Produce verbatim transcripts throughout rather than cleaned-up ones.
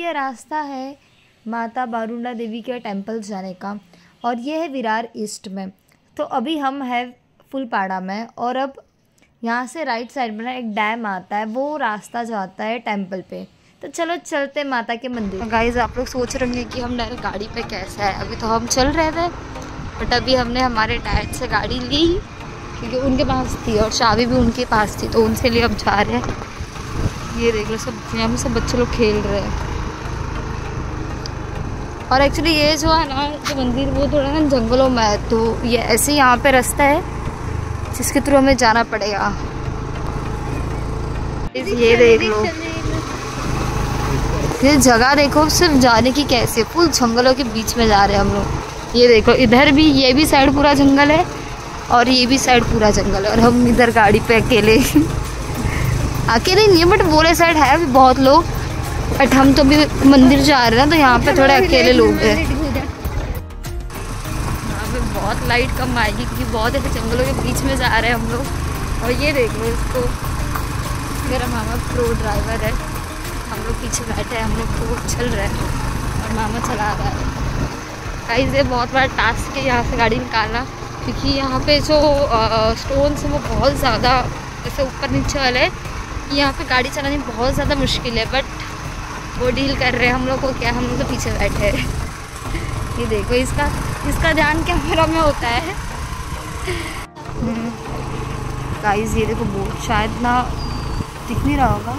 ये रास्ता है माता बारुंडा देवी के टेम्पल जाने का और ये है विरार ईस्ट में। तो अभी हम है फुलपाड़ा में और अब यहाँ से राइट साइड में ना एक डैम आता है, वो रास्ता जाता है टेम्पल पे। तो चलो चलते माता के मंदिर। गाइस आप लोग सोच रहे होंगे कि हम डायरेक्ट गाड़ी पे कैसे है, अभी तो हम चल रहे थे बट अभी हमने हमारे डैड से गाड़ी ली क्योंकि उनके पास थी और चाबी भी उनके पास थी, तो उनके लिए अब जा रहे हैं। ये देख लो सब यहाँ में सब बच्चे लोग खेल रहे हैं। और एक्चुअली ये जो है ना जो मंदिर वो थोड़ा ना जंगलों में है, तो ये ऐसे यहाँ पे रास्ता है जिसके थ्रू हमें जाना पड़ेगा। ये देख लो ये जगह देखो, सिर्फ जाने की कैसे फुल जंगलों के बीच में जा रहे हैं हम लोग। ये देखो इधर भी ये भी साइड पूरा जंगल है और ये भी साइड पूरा जंगल है और हम इधर गाड़ी पे अकेले अकेले नहीं है बट बोले साइड है भी बहुत लोग, बट हम तो भी मंदिर जा रहे हैं तो यहाँ पे थोड़े अकेले लोग हैं। यहाँ पे बहुत लाइट कम आएगी क्योंकि बहुत ऐसे जंगलों के बीच में जा रहे हैं हम लोग। और ये देख लो इसको, मेरा मामा प्रो ड्राइवर है, हम लोग पीछे बैठे हैं, हम लोग तो चल रहे हैं और मामा चला रहा है। गाइस ये बहुत बड़ा टास्क है यहाँ से गाड़ी निकालना क्योंकि यहाँ पे जो स्टोन्स है वो बहुत ज़्यादा ऐसे ऊपर नीचे वाले है, यहाँ पे गाड़ी चलानी बहुत ज़्यादा मुश्किल है बट वो डील कर रहे हैं हम लोग को। क्या हम लोग तो पीछे बैठे हैं। ये देखो इसका इसका ध्यान कैमरा में होता है। गाइस ये देखो बोट शायद ना दिख नहीं रहा होगा,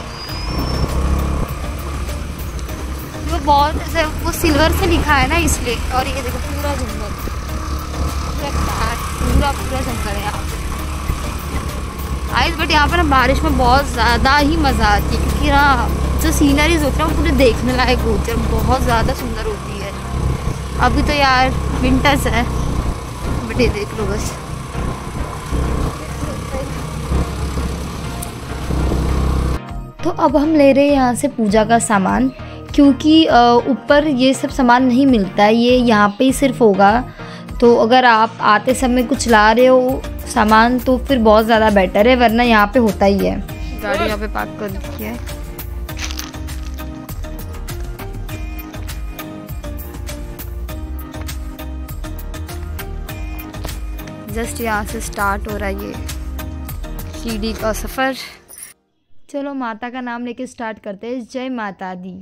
वो बहुत ऐसे वो सिल्वर से लिखा है ना इसलिए। और ये देखो पूरा जंगल पूरा पूरा पूरा जंगल है यहाँ पे आइस। बट यहाँ पर ना बारिश में बहुत ज़्यादा ही मज़ा आती है क्योंकि ना जो सीनरीज होती है वो पूरे देखने लायक होती है, बहुत ज़्यादा सुंदर होती है। अभी तो यार विंटर्स है बट ये देख लो बस। तो अब हम ले रहे हैं यहाँ से पूजा का सामान क्योंकि ऊपर ये सब सामान नहीं मिलता है, ये यहाँ पे ही सिर्फ होगा। तो अगर आप आते समय कुछ ला रहे हो सामान तो फिर बहुत ज़्यादा बेटर है, वरना यहाँ पे होता ही है। गाड़ी यहाँ पे पार्क कर रखी है। जस्ट यहाँ से स्टार्ट हो रहा है ये सीढ़ी का सफ़र। चलो माता का नाम लेके स्टार्ट करते हैं। जय माता दी।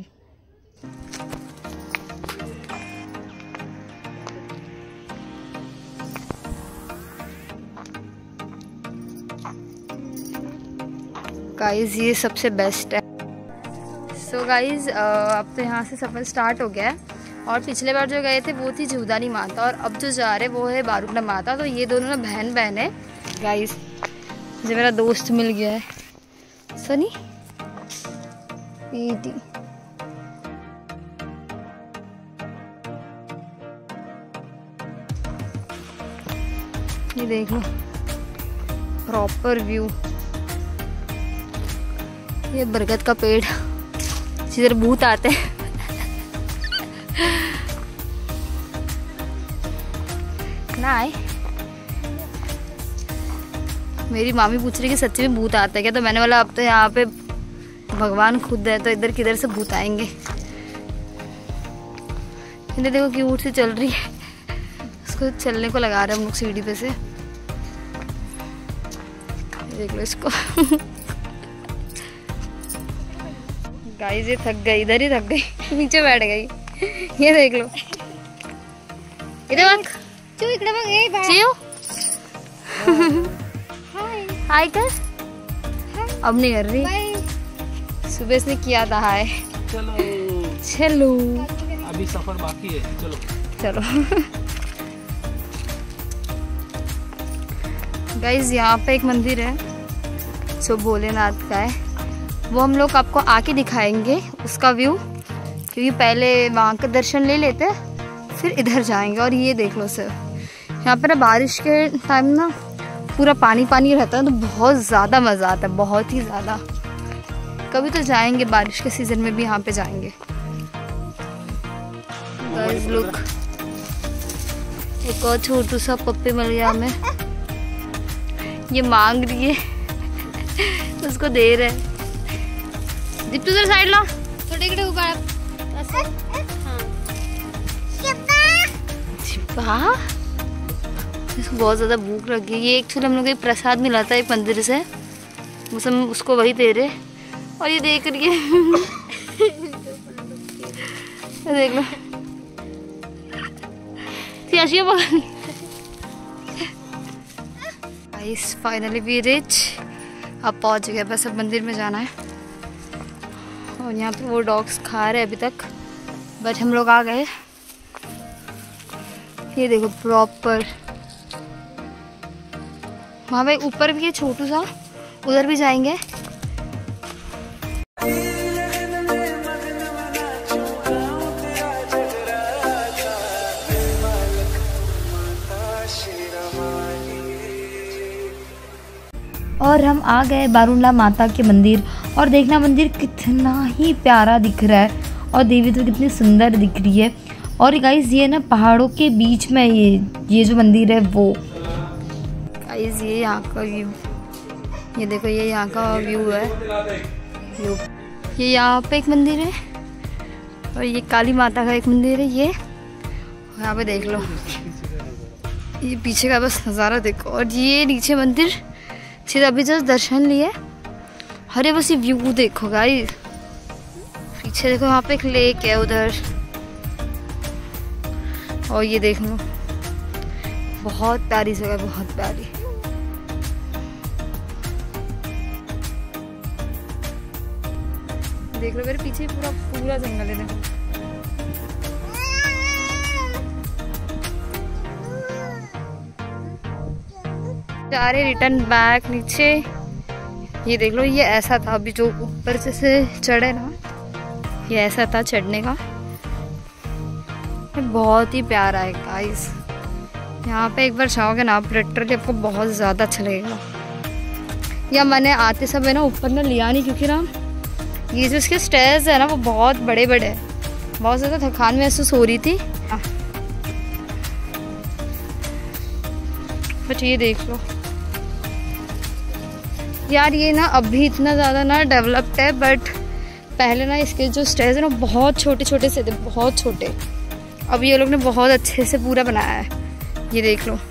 गाइस ये सबसे बेस्ट है। सो गाइस अब तो यहाँ से सफ़र स्टार्ट हो गया है और पिछले बार जो गए थे वो थी जीवदानी माता और अब जो जा रहे वो है बारुंडा माता। तो ये दोनों ना बहन बहन है। गाइस मुझे मेरा दोस्त मिल गया है सनी पीटी। ये देख लो प्रॉपर व्यू, ये बरगद का पेड़ जिधर भूत आते हैं। ना आए मेरी मामी पूछ रही कि सच्ची में भूत आता है क्या, तो मैंने बोला अब तो यहाँ पे भगवान खुद है तो इधर किधर से भूत आएंगे। इन्हें देखो क्यूट सी चल रही है, उसको चलने को लगा रहे हैं हम लोग सीढ़ी पे से। देख लो इसको। गाइस ये थक गई, इधर ही थक गई, नीचे बैठ गई। ये देख लो इधर बग चू इकडे बग ए बा चियो हाय हाय कर। अब नहीं कर रही, सुबह से किया था हाय। चलो चलो अभी सफर बाकी है, चलो चलो। गाइस यहाँ पे एक मंदिर है जो भोलेनाथ का है, वो हम लोग आपको आके दिखाएंगे उसका व्यू, क्योंकि पहले वहाँ का दर्शन ले लेते फिर इधर जाएंगे। और ये देख लो सर यहाँ पे ना बारिश के टाइम ना पूरा पानी पानी रहता है तो बहुत ज़्यादा मज़ा आता है, बहुत ही ज़्यादा। कभी तो जाएंगे बारिश के सीज़न में भी यहाँ पे जाएंगे। गाइस लुक एक और छोटू सा पप्पी मिल गया हमें, ये मांग रही है उसको दे रहे हैं। दीप्तू जरा साइड ला थोड़े इकडे उभा हाँ, इसको बहुत ज़्यादा भूख लगी है। ये एक्चुअली हम लोग को प्रसाद मिला था एक मंदिर से, बस हम उसको वही दे रहे। और ये देख रही है देख लो गाइस, फाइनली वी रिच। अब पहुंच गए, बस अब मंदिर में जाना है। और यहाँ पे वो डॉग्स खा रहे हैं अभी तक, बट हम लोग आ गए। ये देखो प्रॉपर, वहाँ पे ऊपर भी है छोटू सा, उधर भी जाएंगे। और हम आ गए बारूणला माता के मंदिर। और देखना मंदिर कितना ही प्यारा दिख रहा है, और देवी तो कितनी सुंदर दिख रही है। और गाइस ये ना पहाड़ों के बीच में ये ये जो मंदिर है वो। गाइस ये यहाँ का व्यू, ये देखो ये यहाँ का व्यू है। व्यू ये यहाँ पे एक मंदिर है, और ये काली माता का एक मंदिर है। ये यहाँ पे देख लो, ये पीछे का बस नज़ारा देखो। और ये नीचे मंदिर, सीधा अभी जस्ट दर्शन लिए। अरे बस ये व्यू देखो गाइस, पीछे देखो वहाँ पे एक लेक है उधर। और ये देख लो, बहुत प्यारी जगह, बहुत प्यारी। देख लो मेरे पीछे पूरा पूरा जंगल है। देखो जा रहे रिटर्न बैक नीचे। ये देख लो, ये ऐसा था अभी जो ऊपर से, से चढ़े ना, ये ऐसा था चढ़ने का। बहुत ही प्यारा है गाइस। यहाँ पे एक बार जाओगे ना आप, लिटरली आपको बहुत ज़्यादा अच्छा लगेगा। या मैंने आते समय ना ऊपर ना लिया नहीं, क्योंकि ना ये जो इसके स्टेयर्स है ना वो बहुत बड़े बड़े हैं, बहुत ज़्यादा थकान महसूस हो रही थी। बट ये देख लो यार, ये ना अभी इतना ज़्यादा ना डेवलप्ड है, बट पहले ना इसके जो स्टेयर्स है ना बहुत छोटे छोटे से थे, बहुत छोटे। अब ये लोग ने बहुत अच्छे से पूरा बनाया है, ये देख लो।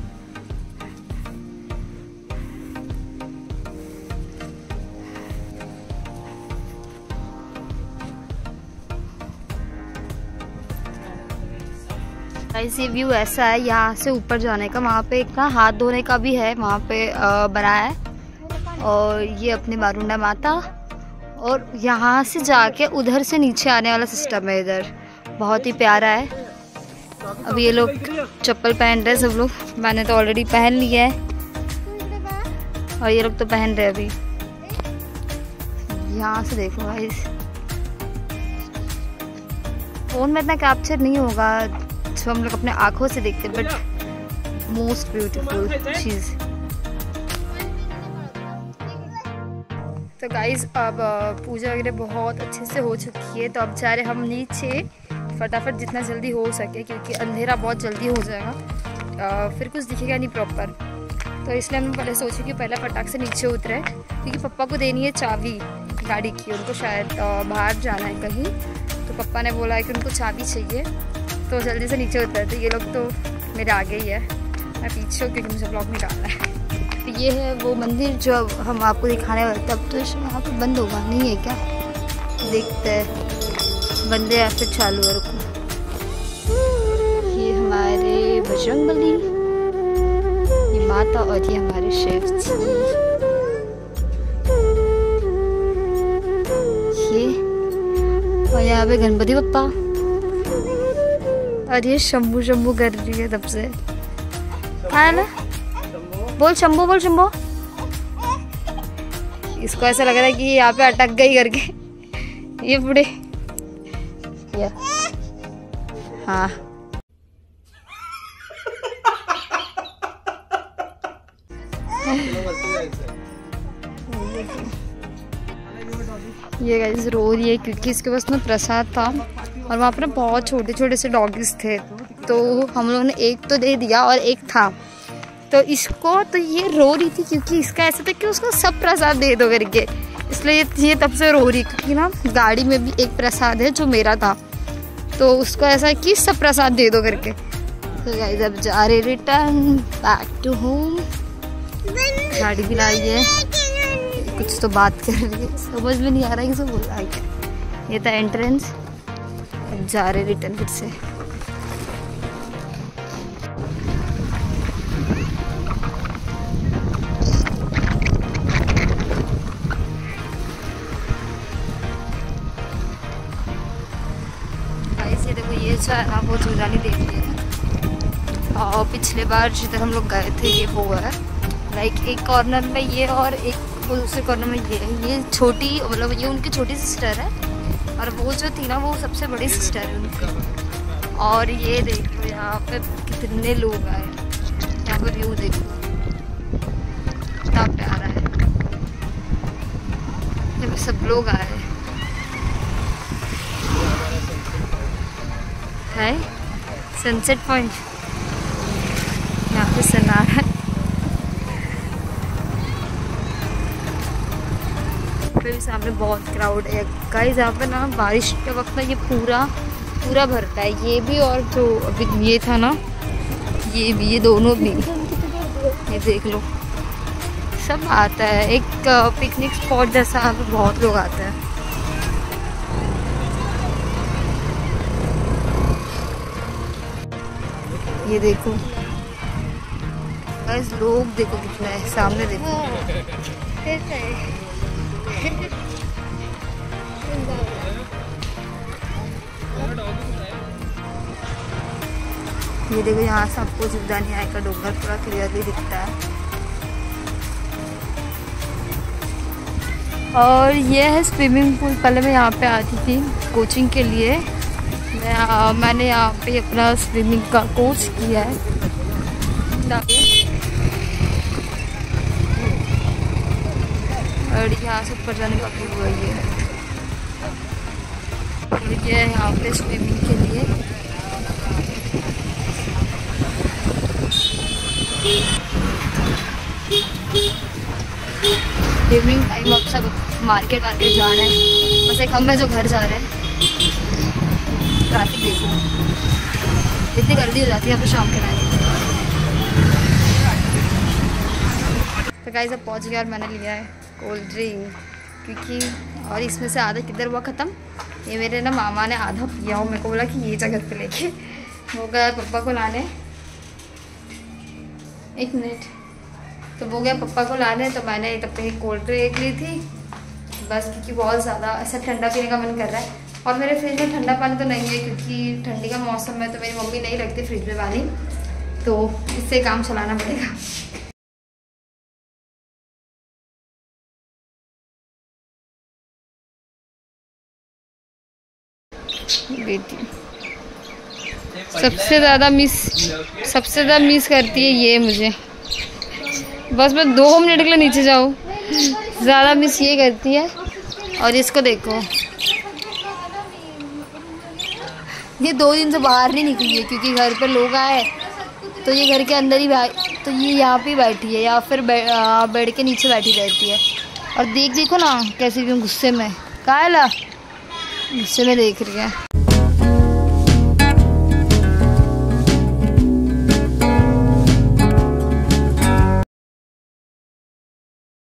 ये व्यू ऐसा है यहाँ से ऊपर जाने का। वहाँ पे एक ना हाथ धोने का भी है, वहाँ पे बनाया है। और ये अपनी बारूणला माता, और यहाँ से जाके उधर से नीचे आने वाला सिस्टम है इधर। बहुत ही प्यारा है। अब ये लोग चप्पल पहन रहे हैं सब लोग, मैंने तो ऑलरेडी पहन लिया है, और ये लोग तो पहन रहे हैं अभी। यहाँ से देखो गाइस, फोन में इतना कैप्चर नहीं होगा जो हम लोग अपने आँखों से देखते, बट मोस्ट ब्यूटीफुल चीज़। तो गाइस अब पूजा वगैरह बहुत अच्छे से हो चुकी है, तो अब जा रहे हम नीचे फटाफट जितना जल्दी हो सके, क्योंकि अंधेरा बहुत जल्दी हो जाएगा, आ, फिर कुछ दिखेगा नहीं प्रॉपर। तो इसलिए हम पहले सोचे कि पहले फटाक से नीचे उतरे, क्योंकि पापा को देनी है चाबी गाड़ी की, उनको शायद बाहर जाना है कहीं, तो पापा ने बोला है कि उनको चाबी चाहिए, तो जल्दी से नीचे उतरे। तो ये लोग तो मेरे आगे ही है, मैं पीछे हूँ क्योंकि मुझे ब्लॉग निकालना है। तो ये है वो मंदिर जो हम आपको दिखाने वाले थे। अब तो यहाँ पे बंद होगा, नहीं है क्या? देखते हैं बंदे या फिर चालू है। रुको, ये हमारे बजरंगबली, ये माता, और ये हमारे शिव जी। ये और यहाँ पे गणपति बप्पा, और ये शंभू शंभू कर रही है तब से। है ना, बोल शंभू, बोल शंभू। इसको ऐसा लग रहा है कि यहाँ पे अटक गई करके, ये बूढ़े। ये हाँ, ये गाइस रो रही है क्योंकि इसके पास ना प्रसाद था, और वहाँ पर ना बहुत छोटे छोटे से डॉगीज थे, तो हम लोगों ने एक तो दे दिया और एक था, तो इसको तो ये रो रही थी क्योंकि इसका ऐसा था कि उसको सब प्रसाद दे दो करके, इसलिए ये तब से रो रही, क्योंकि ना गाड़ी में भी एक प्रसाद है जो मेरा था, तो उसको ऐसा है कि सब प्रसाद दे दो करके। तो गाइस अब जा रहे रिटर्न बैक टू होम। गाड़ी भी लाई है, कुछ तो बात कर रही है, समझ में नहीं आ रहा है किसे बोल रहा है क्या। ये था एंट्रेंस, अब जा रहे रिटर्न फिर से। ये देखो ये जो है ना वो झूलानी देख लिया है, और पिछले बार जिधर हम लोग गए थे ये वो है, लाइक एक कॉर्नर में ये और एक वो दूसरे कॉर्नर में ये है। ये छोटी मतलब ये उनकी छोटी सिस्टर है, और वो जो थी ना वो सबसे बड़ी सिस्टर है उनकी। और ये देखो यहाँ पे कितने लोग आए, यहाँ पे व्यू देखो कितना प्यारा है, यहाँ पे सब लोग आए है। सनसेट पॉइंट यहाँ पे सना है। फिर सामने बहुत क्राउड है गाइस। यहाँ पे ना बारिश के वक्त ना ये पूरा पूरा भरता है, ये भी और जो अभी ये था ना ये भी, ये दोनों भी, ये देख लो सब आता है। एक पिकनिक स्पॉट जैसा यहाँ पे बहुत लोग आते हैं। ये देखो गाइस लोग देखो कितना है, सामने देखो ये देखो यहाँ से आपको जीवदानी आय का डोंगर पूरा क्लियरली दिखता है। और ये है स्विमिंग पूल। पहले मैं यहाँ पे आती थी कोचिंग के लिए, मैं आ, मैंने यहाँ पे अपना स्विमिंग का कोर्स किया है। और यहाँ से ऊपर जाने का भी हुआ ये है, ये है यहाँ पे स्विमिंग के लिए। इवनिंग टाइम अब सब मार्केट वार्केट जा रहे हैं, बस एक हम है जो घर जा रहे हैं। ट्रैफिक देखो इतनी गर्दी हो जाती है यहाँ पे शाम के टाइम। तो गाइस अब पहुँच गया और मैंने लिया है कोल्ड ड्रिंक, क्योंकि और इसमें से आधा किधर हुआ ख़त्म। ये मेरे ना मामा ने आधा पिया हो, मेरे को बोला कि ये जगह पे लेके वो गया पापा को लाने। एक मिनट, तो वो गया पापा को लाने, तो मैंने तब तक कोल्ड ड्रिंक ली थी बस, क्योंकि बहुत ज़्यादा ऐसा ठंडा पीने का मन कर रहा है। और मेरे फ्रिज में ठंडा पानी तो नहीं है, क्योंकि ठंडी का मौसम है, तो मेरी मम्मी नहीं रखती फ्रिज में पानी, तो इससे काम चलाना पड़ेगा। बेटी सबसे ज़्यादा मिस सबसे ज़्यादा मिस करती है ये मुझे, बस मैं दो मिनट के लिए नीचे जाऊँ, ज़्यादा मिस ये करती है। और इसको देखो, ये दो दिन से बाहर नहीं निकली है, क्योंकि घर पर लोग आए तो ये घर के अंदर ही तो ये यहाँ पे बैठी है, या फिर बेड के नीचे बैठी रहती है। और देख देखो ना कैसे क्यों गुस्से में, काहे ला गुस्से में देख रही है।